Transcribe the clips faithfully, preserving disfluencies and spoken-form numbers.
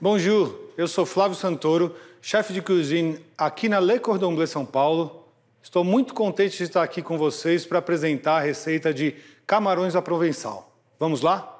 Bonjour, eu sou Flávio Santoro, chefe de cozinha aqui na Le Cordon Bleu São Paulo. Estou muito contente de estar aqui com vocês para apresentar a receita de camarões à provençal. Vamos lá?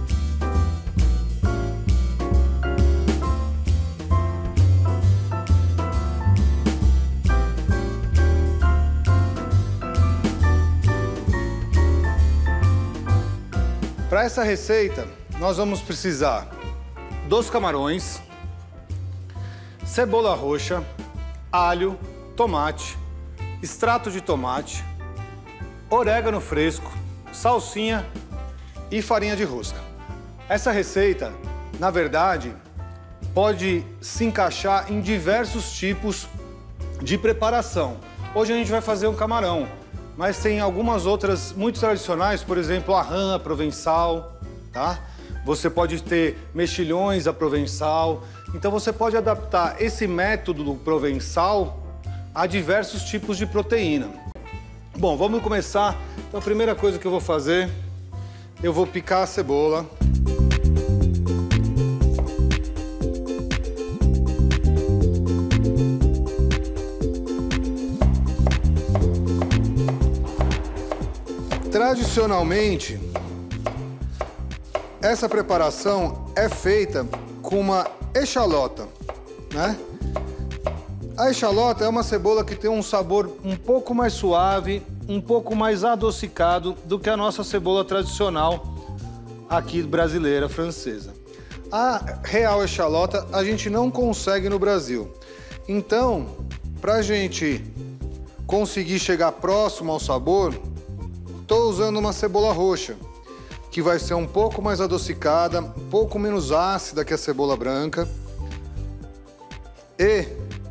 Para essa receita, nós vamos precisar dos camarões, cebola roxa, alho, tomate, extrato de tomate, orégano fresco, salsinha e farinha de rosca. Essa receita, na verdade, pode se encaixar em diversos tipos de preparação. Hoje a gente vai fazer um camarão, mas tem algumas outras muito tradicionais, por exemplo, a rã à provençal, tá? Você pode ter mexilhões à provençal. Então você pode adaptar esse método do provençal a diversos tipos de proteína. Bom, vamos começar. Então a primeira coisa que eu vou fazer, eu vou picar a cebola. Tradicionalmente, essa preparação é feita com uma echalota, né? A echalota é uma cebola que tem um sabor um pouco mais suave, um pouco mais adocicado do que a nossa cebola tradicional aqui brasileira, francesa. A real echalota a gente não consegue no Brasil. Então, para a gente conseguir chegar próximo ao sabor, estou usando uma cebola roxa, que vai ser um pouco mais adocicada, um pouco menos ácida que a cebola branca. E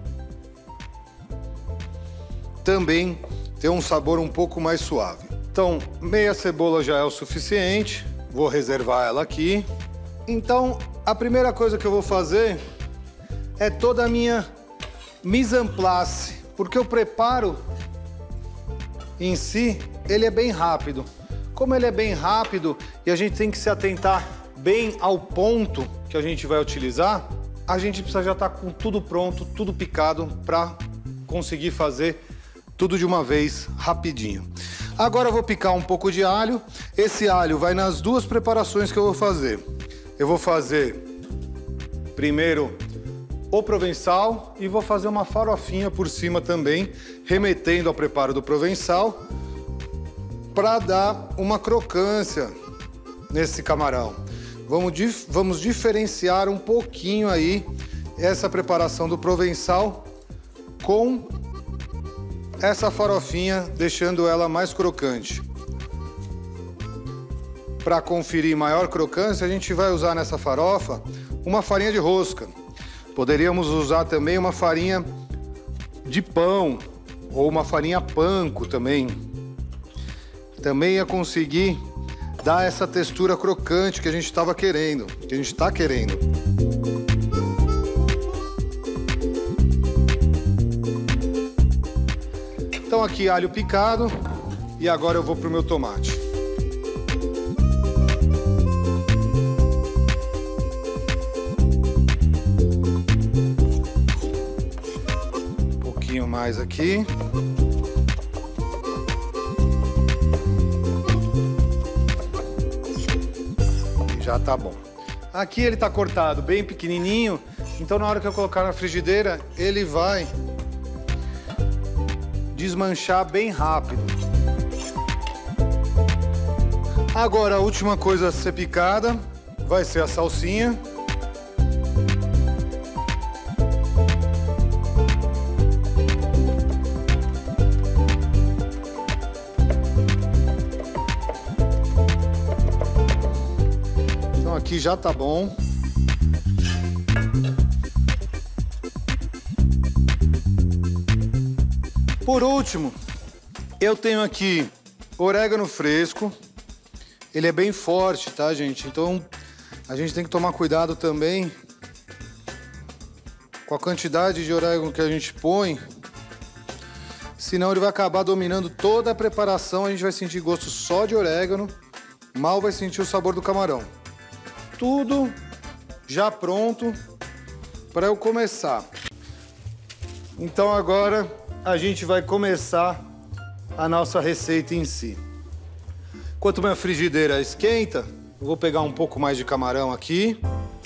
também tem um sabor um pouco mais suave. Então, meia cebola já é o suficiente. Vou reservar ela aqui. Então, a primeira coisa que eu vou fazer é toda a minha mise en place, porque o preparo em si, ele é bem rápido. Como ele é bem rápido e a gente tem que se atentar bem ao ponto que a gente vai utilizar, a gente precisa já estar com tudo pronto, tudo picado para conseguir fazer tudo de uma vez rapidinho. Agora eu vou picar um pouco de alho. Esse alho vai nas duas preparações que eu vou fazer. Eu vou fazer primeiro o provençal e vou fazer uma farofinha por cima também, remetendo ao preparo do provençal, para dar uma crocância nesse camarão. Vamos, dif vamos diferenciar um pouquinho aí essa preparação do provençal com essa farofinha, deixando ela mais crocante. Para conferir maior crocância, a gente vai usar nessa farofa uma farinha de rosca. Poderíamos usar também uma farinha de pão ou uma farinha panko também. Também ia conseguir dar essa textura crocante que a gente estava querendo, que a gente está querendo. Então aqui alho picado e agora eu vou pro meu tomate. Um pouquinho mais aqui. Já tá bom. Aqui ele tá cortado bem pequenininho, então na hora que eu colocar na frigideira, ele vai desmanchar bem rápido. Agora a última coisa a ser picada vai ser a salsinha. Aqui já tá bom. Por último, eu tenho aqui orégano fresco. Ele é bem forte, tá, gente? Então, a gente tem que tomar cuidado também com a quantidade de orégano que a gente põe. Senão ele vai acabar dominando toda a preparação. A gente vai sentir gosto só de orégano. Mal vai sentir o sabor do camarão. Tudo já pronto para eu começar. Então agora a gente vai começar a nossa receita em si. Enquanto minha frigideira esquenta, eu vou pegar um pouco mais de camarão aqui.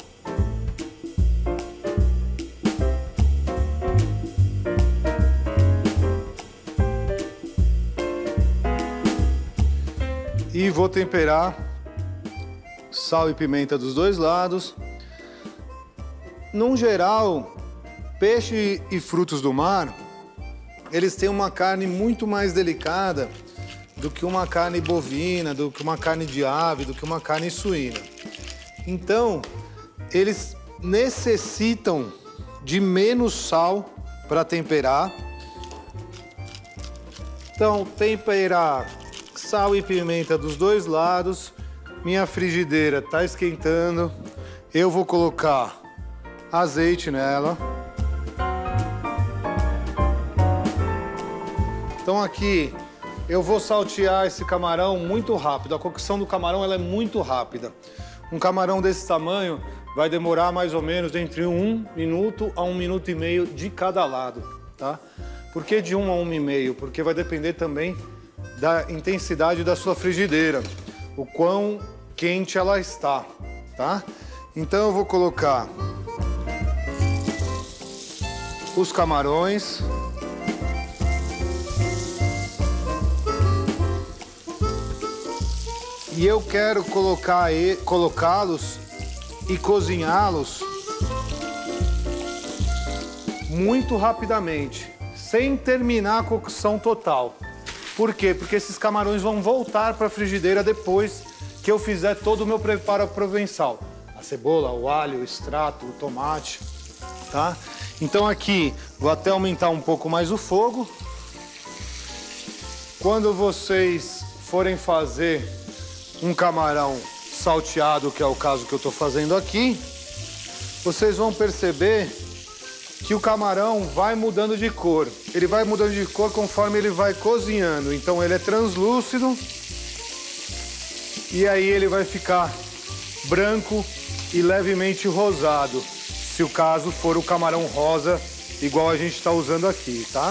E vou temperar sal e pimenta dos dois lados. Num geral, peixe e frutos do mar, eles têm uma carne muito mais delicada do que uma carne bovina, do que uma carne de ave, do que uma carne suína. Então, eles necessitam de menos sal para temperar. Então, temperar sal e pimenta dos dois lados. Minha frigideira está esquentando. Eu vou colocar azeite nela. Então aqui eu vou saltear esse camarão muito rápido. A cocção do camarão ela é muito rápida. Um camarão desse tamanho vai demorar mais ou menos entre um minuto a um minuto e meio de cada lado, tá? Por que de um a um e meio? Porque vai depender também da intensidade da sua frigideira, o quão quente ela está, tá? Então eu vou colocar os camarões. E eu quero colocar e colocá-los e cozinhá-los muito rapidamente, sem terminar a cocção total. Por quê? Porque esses camarões vão voltar para a frigideira depois que eu fizer todo o meu preparo provençal. A cebola, o alho, o extrato, o tomate, tá? Então aqui, vou até aumentar um pouco mais o fogo. Quando vocês forem fazer um camarão salteado, que é o caso que eu estou fazendo aqui, vocês vão perceber que o camarão vai mudando de cor. Ele vai mudando de cor conforme ele vai cozinhando. Então ele é translúcido e aí ele vai ficar branco e levemente rosado, se o caso for o camarão rosa, igual a gente está usando aqui, tá?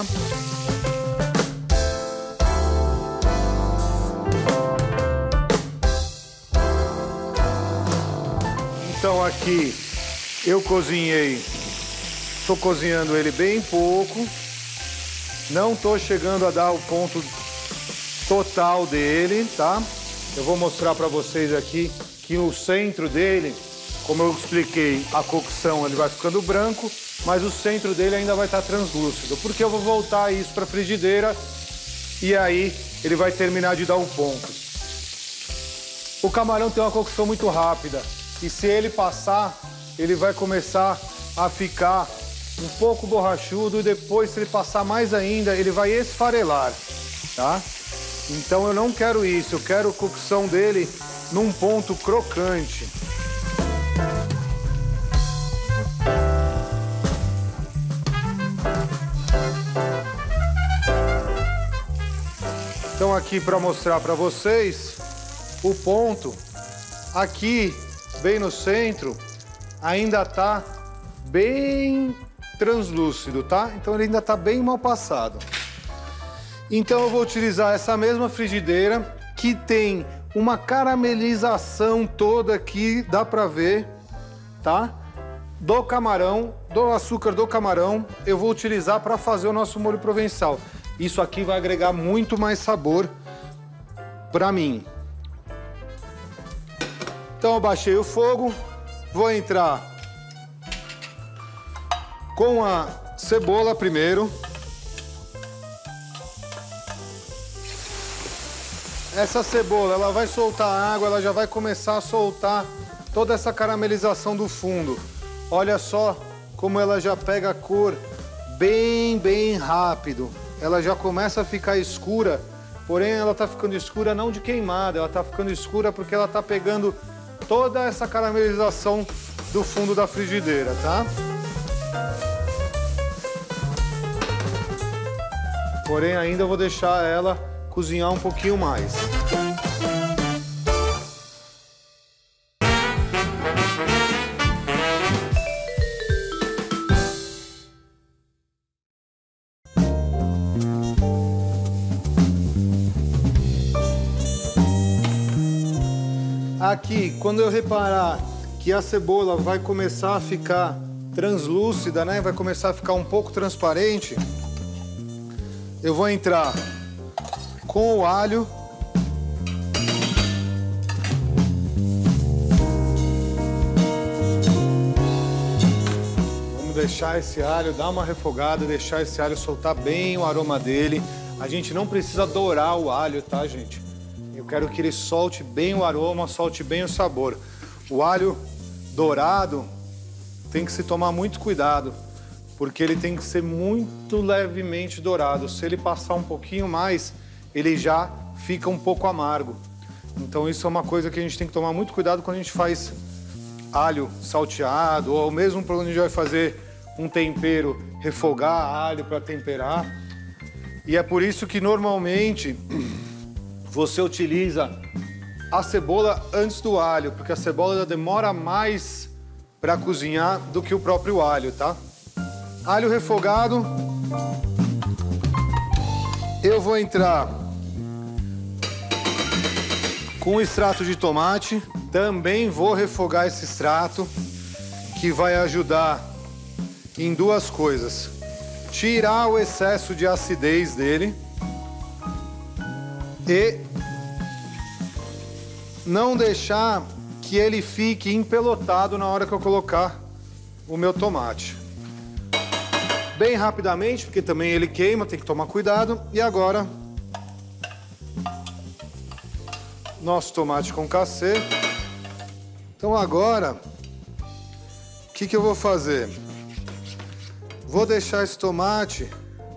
Então aqui eu cozinhei, estou cozinhando ele bem pouco, não estou chegando a dar o ponto total dele, tá? Eu vou mostrar para vocês aqui que no centro dele, como eu expliquei, a cocção ele vai ficando branco, mas o centro dele ainda vai estar translúcido, porque eu vou voltar isso para a frigideira e aí ele vai terminar de dar o ponto. O camarão tem uma cocção muito rápida. E se ele passar, ele vai começar a ficar um pouco borrachudo e depois, se ele passar mais ainda, ele vai esfarelar, tá? Então eu não quero isso, eu quero a cocção dele num ponto crocante. Então aqui para mostrar para vocês o ponto, aqui bem no centro, ainda tá bem translúcido, tá? Então ele ainda tá bem mal passado. Então eu vou utilizar essa mesma frigideira que tem uma caramelização toda aqui, dá pra ver, tá? Do camarão, do açúcar do camarão, eu vou utilizar para fazer o nosso molho provençal. Isso aqui vai agregar muito mais sabor pra mim. Então eu baixei o fogo, vou entrar com a cebola primeiro. Essa cebola, ela vai soltar água, ela já vai começar a soltar toda essa caramelização do fundo. Olha só como ela já pega a cor bem, bem rápido. Ela já começa a ficar escura, porém ela tá ficando escura não de queimada, ela tá ficando escura porque ela tá pegando toda essa caramelização do fundo da frigideira, tá? Porém, ainda eu vou deixar ela cozinhar um pouquinho mais. aqui, quando eu reparar que a cebola vai começar a ficar translúcida, né? Vai começar a ficar um pouco transparente, eu vou entrar com o alho. Vamos deixar esse alho, dar uma refogada, deixar esse alho soltar bem o aroma dele. A gente não precisa dourar o alho, tá, gente? Eu quero que ele solte bem o aroma, solte bem o sabor. O alho dourado tem que se tomar muito cuidado, porque ele tem que ser muito levemente dourado. Se ele passar um pouquinho mais, ele já fica um pouco amargo. Então isso é uma coisa que a gente tem que tomar muito cuidado quando a gente faz alho salteado, ou mesmo quando a gente vai fazer um tempero, refogar alho para temperar. E é por isso que normalmente você utiliza a cebola antes do alho, porque a cebola demora mais para cozinhar do que o próprio alho, tá? Alho refogado. Eu vou entrar com o extrato de tomate. Também vou refogar esse extrato, que vai ajudar em duas coisas. Tirar o excesso de acidez dele e não deixar que ele fique empelotado na hora que eu colocar o meu tomate. Bem rapidamente, porque também ele queima, tem que tomar cuidado. E agora, nosso tomate concassê. Então agora, o que que eu vou fazer? Vou deixar esse tomate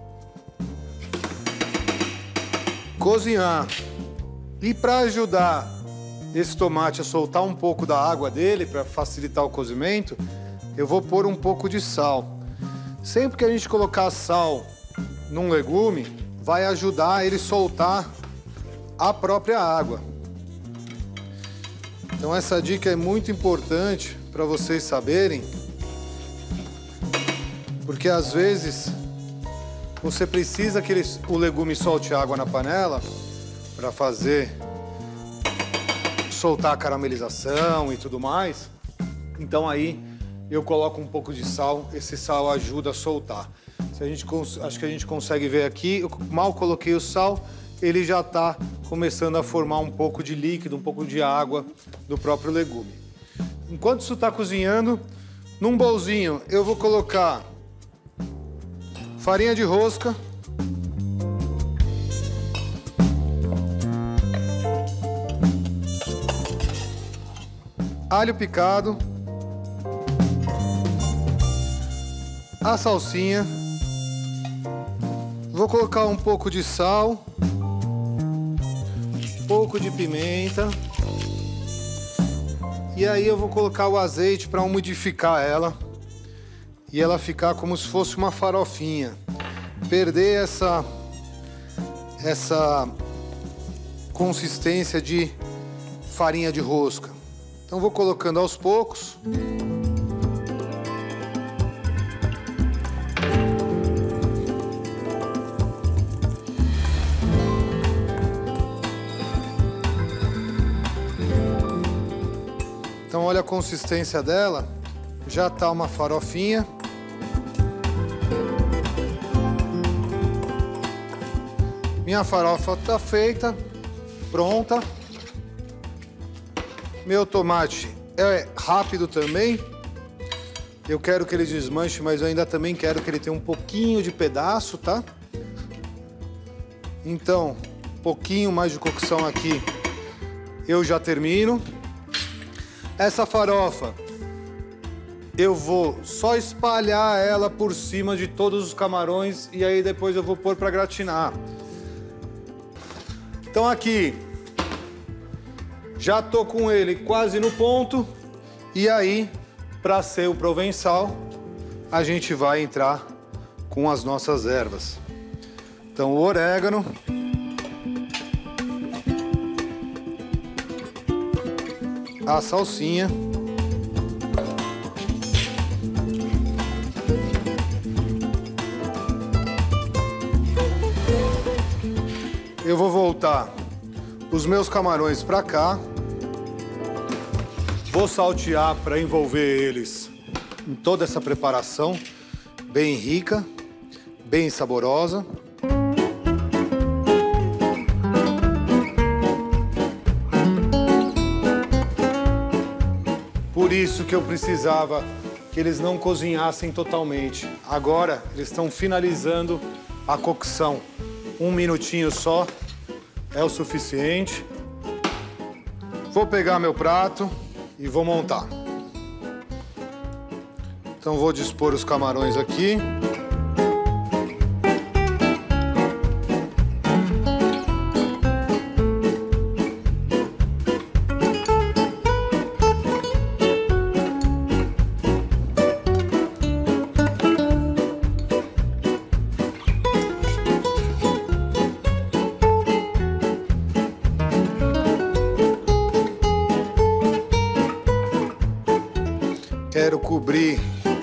cozinhar. E para ajudar esse tomate a soltar um pouco da água dele, para facilitar o cozimento, eu vou pôr um pouco de sal. Sempre que a gente colocar sal num legume, vai ajudar ele a soltar a própria água. Então essa dica é muito importante para vocês saberem, porque às vezes você precisa que ele, o legume solte água na panela para fazer soltar a caramelização e tudo mais. Então aí eu coloco um pouco de sal, esse sal ajuda a soltar. Se a gente, acho que a gente consegue ver aqui, eu mal coloquei o sal, ele já está começando a formar um pouco de líquido, um pouco de água do próprio legume. Enquanto isso está cozinhando, num bolzinho eu vou colocar farinha de rosca, alho picado, a salsinha, vou colocar um pouco de sal, um pouco de pimenta, e aí eu vou colocar o azeite para umidificar ela e ela ficar como se fosse uma farofinha, perder essa essa consistência de farinha de rosca. Então vou colocando aos poucos. Então olha a consistência dela, já tá uma farofinha. Minha farofa tá feita, pronta. Meu tomate é rápido também. Eu quero que ele desmanche, mas eu ainda também quero que ele tenha um pouquinho de pedaço, tá? Então, um pouquinho mais de cocção aqui, eu já termino. Essa farofa, eu vou só espalhar ela por cima de todos os camarões e aí depois eu vou pôr para gratinar. Então aqui, já tô com ele quase no ponto. E aí, para ser o provençal, a gente vai entrar com as nossas ervas. Então o orégano. A salsinha. Eu vou voltar os meus camarões para cá. Vou saltear para envolver eles em toda essa preparação bem rica, bem saborosa. Por isso que eu precisava que eles não cozinhassem totalmente. Agora eles estão finalizando a cocção. Um minutinho só é o suficiente. Vou pegar meu prato e vou montar. Então vou dispor os camarões aqui. Quero cobrir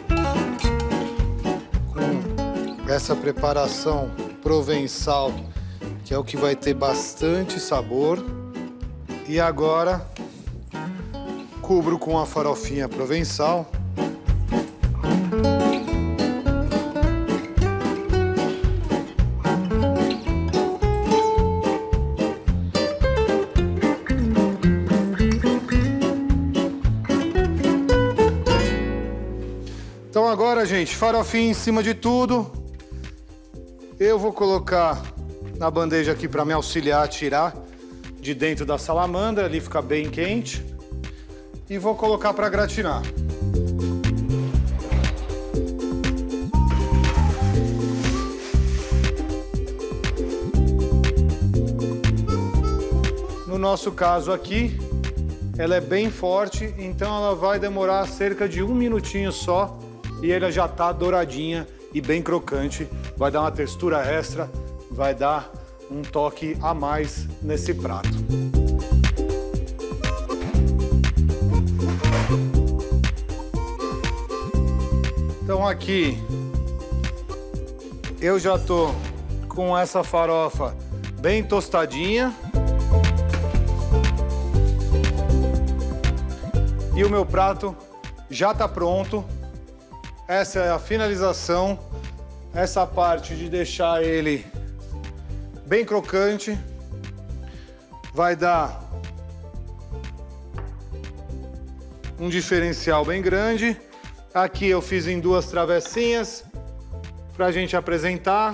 com essa preparação provençal, que é o que vai ter bastante sabor. E agora cubro com a farofinha provençal. Então agora, gente, farofinha em cima de tudo. Eu vou colocar na bandeja aqui para me auxiliar a tirar de dentro da salamandra, ali fica bem quente. E vou colocar para gratinar. No nosso caso aqui, ela é bem forte, então ela vai demorar cerca de um minutinho só. E ela já tá douradinha e bem crocante. Vai dar uma textura extra, vai dar um toque a mais nesse prato. Então aqui eu já tô com essa farofa bem tostadinha. E o meu prato já tá pronto. Essa é a finalização, essa parte de deixar ele bem crocante, vai dar um diferencial bem grande. Aqui eu fiz em duas travessinhas para a gente apresentar.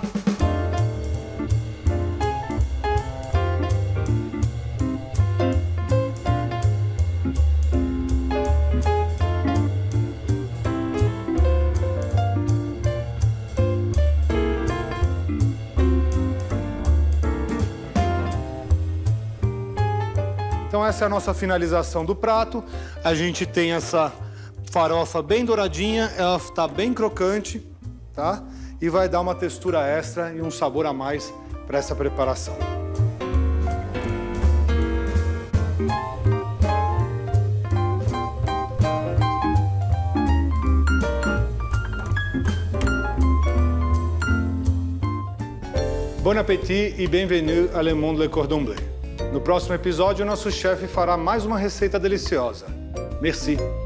Então essa é a nossa finalização do prato. A gente tem essa farofa bem douradinha, ela está bem crocante, tá? E vai dar uma textura extra e um sabor a mais para essa preparação. Bon appétit e bienvenue à Le Monde Le Cordon Bleu. No próximo episódio, o nosso chefe fará mais uma receita deliciosa. Merci!